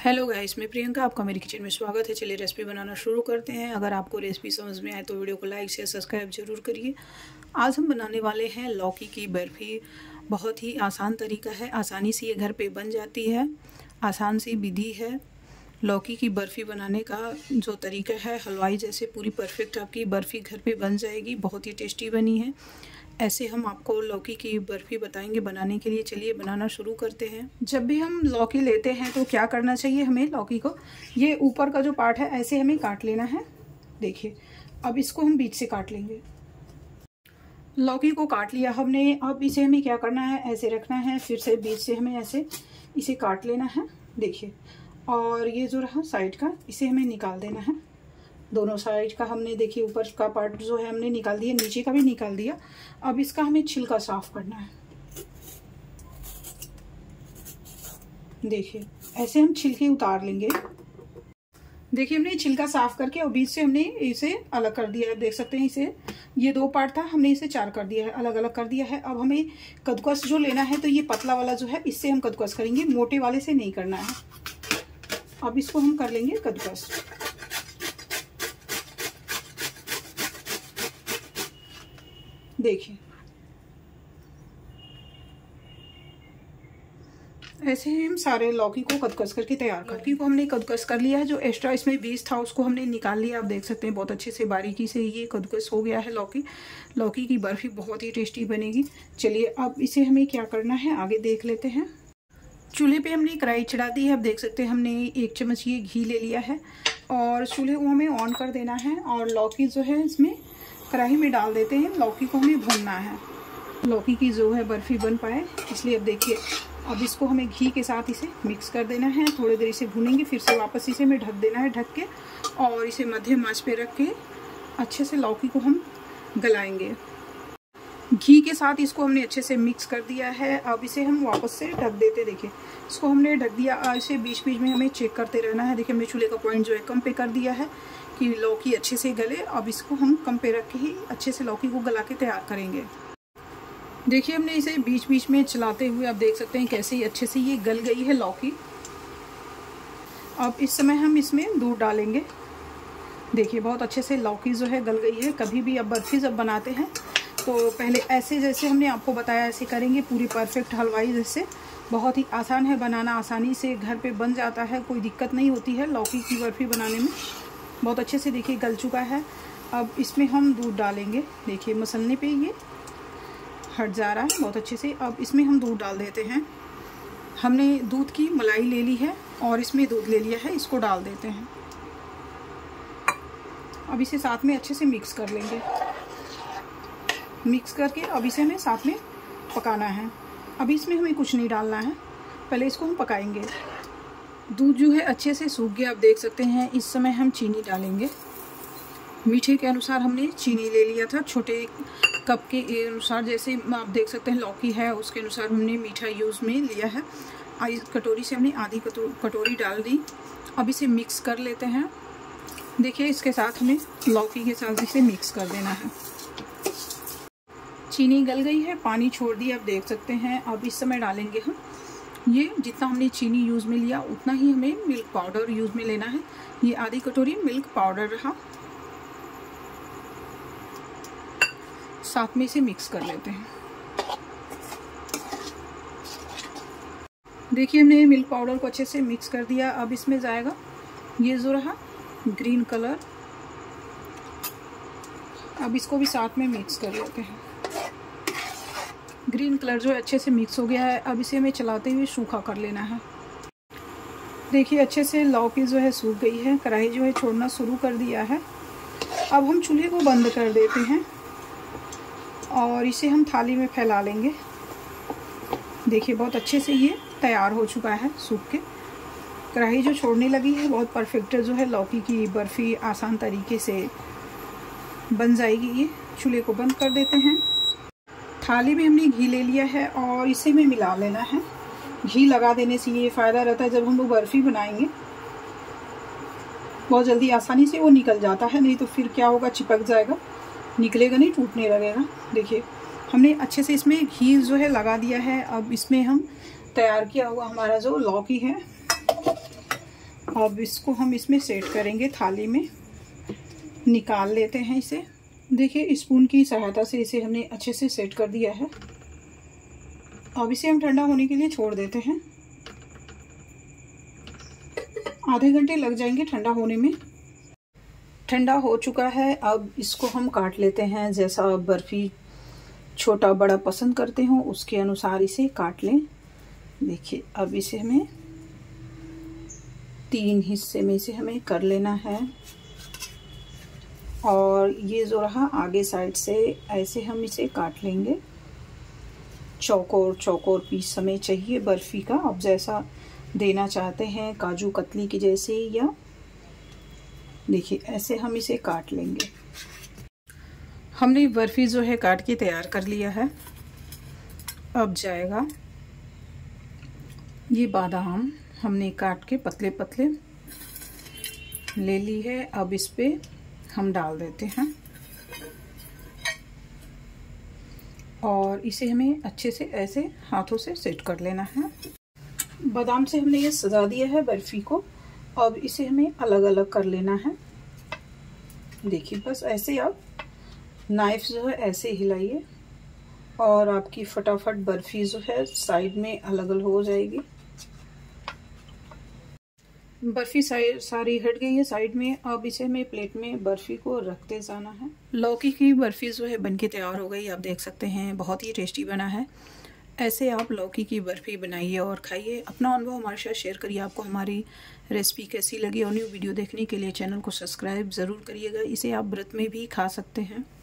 Hello guys, मैं प्रियंका, आपका मेरी किचन में स्वागत है। चलिए रेसिपी बनाना शुरू करते हैं। अगर आपको रेसिपी समझ में आए तो वीडियो को लाइक शेयर सब्सक्राइब जरूर करिए। आज हम बनाने वाले हैं लौकी की बर्फ़ी। बहुत ही आसान तरीका है, आसानी से ये घर पे बन जाती है। आसान सी विधि है। लौकी की बर्फ़ी बनाने का जो तरीका है, हलवाई जैसे पूरी परफेक्ट आपकी बर्फ़ी घर पे बन जाएगी। बहुत ही टेस्टी बनी है। ऐसे हम आपको लौकी की बर्फ़ी बताएंगे बनाने के लिए। चलिए बनाना शुरू करते हैं। जब भी हम लौकी लेते हैं तो क्या करना चाहिए हमें, लौकी को ये ऊपर का जो पार्ट है ऐसे हमें काट लेना है। देखिए, अब इसको हम बीच से काट लेंगे। लौकी को काट लिया हमने। अब इसे हमें क्या करना है, ऐसे रखना है, फिर से बीच से हमें ऐसे इसे काट लेना है। देखिए, और ये जो रहा साइड का, इसे हमें निकाल देना है। दोनों साइड का हमने, देखिए ऊपर का पार्ट जो है हमने निकाल दिया, नीचे का भी निकाल दिया। अब इसका हमें छिलका साफ करना है। देखिए, ऐसे हम छिलके उतार लेंगे। देखिए, हमने छिलका साफ करके और बीच से हमने इसे अलग कर दिया है। देख सकते हैं, इसे ये दो पार्ट था, हमने इसे चार कर दिया है, अलग अलग कर दिया है। अब हमें कद्दूकस जो लेना है, तो ये पतला वाला जो है इससे हम कद्दूकस करेंगे, मोटे वाले से नहीं करना है। अब इसको हम कर लेंगे कद्दूकस। देखिए, ऐसे हम सारे लौकी को कद्दूकस करके तैयार कर। लौकी को हमने कद्दूकस कर लिया है। जो एक्स्ट्रा इसमें बीज था उसको हमने निकाल लिया। आप देख सकते हैं बहुत अच्छे से बारीकी से ये कद्दूकस हो गया है। लौकी की बर्फ़ी बहुत ही टेस्टी बनेगी। चलिए, अब इसे हमें क्या करना है आगे देख लेते हैं। चूल्हे पे हमने कढ़ाई चढ़ा दी है। अब देख सकते हैं हमने 1 चम्मच ये घी ले लिया है और चूल्हे को हमें ऑन कर देना है। और लौकी जो है इसमें कढ़ाई में डाल देते हैं। लौकी को हमें भूनना है, लौकी की जो है बर्फ़ी बन पाए, इसलिए। अब देखिए, अब इसको हमें घी के साथ इसे मिक्स कर देना है। थोड़ी देर इसे भूनेंगे, फिर से वापस इसे हमें ढक देना है, ढक के, और इसे मध्यम आंच पे रख के अच्छे से लौकी को हम गलाएंगे। घी के साथ इसको हमने अच्छे से मिक्स कर दिया है। अब इसे हम वापस से ढक देते। देखिए, इसको हमने ढक दिया। इसे बीच बीच में हमें चेक करते रहना है। देखिए, हमने चूल्हे का पॉइंट जो है कम पे कर दिया है कि लौकी अच्छे से गले। अब इसको हम कम पे रख के ही अच्छे से लौकी को गला के तैयार करेंगे। देखिए, हमने इसे बीच बीच में चलाते हुए, आप देख सकते हैं कैसे ही अच्छे से ये गल गई है लौकी। अब इस समय हम इसमें दूध डालेंगे। देखिए, बहुत अच्छे से लौकी जो है गल गई है। कभी भी अब बर्फ़ी जब बनाते हैं तो पहले ऐसे, जैसे हमने आपको बताया ऐसे करेंगे, पूरी परफेक्ट हलवाई जैसे। बहुत ही आसान है बनाना, आसानी से घर पे बन जाता है, कोई दिक्कत नहीं होती है लौकी की बर्फ़ी बनाने में। बहुत अच्छे से देखिए गल चुका है। अब इसमें हम दूध डालेंगे। देखिए, मसलने पे ये हट जा रहा है बहुत अच्छे से। अब इसमें हम दूध डाल देते हैं। हमने दूध की मलाई ले ली है और इसमें दूध ले लिया है, इसको डाल देते हैं। अब इसे साथ में अच्छे से मिक्स कर लेंगे। मिक्स करके अब इसे हमें साथ में पकाना है। अभी इसमें हमें कुछ नहीं डालना है, पहले इसको हम पकाएंगे। दूध जो है अच्छे से सूख गया, आप देख सकते हैं। इस समय हम चीनी डालेंगे। मीठे के अनुसार हमने चीनी ले लिया था, छोटे कप के अनुसार। जैसे आप देख सकते हैं लौकी है उसके अनुसार हमने मीठा यूज़ में लिया है। इस कटोरी से हमने आधी कटोरी डाल दी। अब इसे मिक्स कर लेते हैं। देखिए, इसके साथ हमें लौकी के साथ इसे मिक्स कर देना है। चीनी गल गई है, पानी छोड़ दिया, आप देख सकते हैं। अब इस समय डालेंगे हम ये, जितना हमने चीनी यूज़ में लिया उतना ही हमें मिल्क पाउडर यूज़ में लेना है। ये आधी कटोरी मिल्क पाउडर रहा। साथ में इसे मिक्स कर लेते हैं। देखिए, हमने मिल्क पाउडर को अच्छे से मिक्स कर दिया। अब इसमें जाएगा ये जो रहा ग्रीन कलर। अब इसको भी साथ में मिक्स कर लेते हैं। ग्रीन कलर जो है अच्छे से मिक्स हो गया है। अब इसे हमें चलाते हुए सूखा कर लेना है। देखिए, अच्छे से लौकी जो है सूख गई है, कढ़ाई जो है छोड़ना शुरू कर दिया है। अब हम चूल्हे को बंद कर देते हैं और इसे हम थाली में फैला लेंगे। देखिए, बहुत अच्छे से ये तैयार हो चुका है सूख के। कढ़ाई जो छोड़ने लगी है, बहुत परफेक्ट जो है लौकी की बर्फ़ी आसान तरीके से बन जाएगी ये। चूल्हे को बंद कर देते हैं। थाली में हमने घी ले लिया है और इसे में मिला लेना है। घी लगा देने से ये फ़ायदा रहता है, जब हम लोग बर्फ़ी बनाएंगे बहुत जल्दी आसानी से वो निकल जाता है। नहीं तो फिर क्या होगा, चिपक जाएगा, निकलेगा नहीं, टूटने लगेगा। देखिए, हमने अच्छे से इसमें घी जो है लगा दिया है। अब इसमें हम तैयार किया हुआ हमारा जो लौकी है अब इसको हम इसमें सेट करेंगे, थाली में निकाल लेते हैं इसे। देखिए स्पून की सहायता से इसे हमने अच्छे से सेट कर दिया है। अब इसे हम ठंडा होने के लिए छोड़ देते हैं। आधे घंटे लग जाएंगे ठंडा होने में। ठंडा हो चुका है, अब इसको हम काट लेते हैं। जैसा आप बर्फ़ी छोटा बड़ा पसंद करते हो उसके अनुसार इसे काट लें। देखिए अब इसे हमें 3 हिस्से में इसे हमें कर लेना है। और ये जो रहा आगे साइड से ऐसे हम इसे काट लेंगे। चौकोर चौकोर पीस हमें चाहिए बर्फ़ी का। अब जैसा देना चाहते हैं, काजू कतली की जैसे, या देखिए ऐसे हम इसे काट लेंगे। हमने बर्फ़ी जो है काट के तैयार कर लिया है। अब जाएगा ये बादाम, हमने काट के पतले पतले ले ली है। अब इस पे हम डाल देते हैं और इसे हमें अच्छे से ऐसे हाथों से सेट कर लेना है। बादाम से हमने ये सजा दिया है बर्फ़ी को। अब इसे हमें अलग अलग कर लेना है। देखिए बस ऐसे आप नाइफ जो है ऐसे हिलाइए और आपकी फटाफट बर्फ़ी जो है साइड में अलग अलग हो जाएगी। बर्फ़ी सारी हट गई है साइड में। अब इसे हमें प्लेट में बर्फ़ी को रखते जाना है। लौकी की बर्फ़ी जो है बनके तैयार हो गई, आप देख सकते हैं बहुत ही टेस्टी बना है। ऐसे आप लौकी की बर्फ़ी बनाइए और खाइए। अपना अनुभव हमारे साथ शेयर करिए। आपको हमारी रेसिपी कैसी लगी और न्यू वीडियो देखने के लिए चैनल को सब्सक्राइब ज़रूर करिएगा। इसे आप व्रत में भी खा सकते हैं।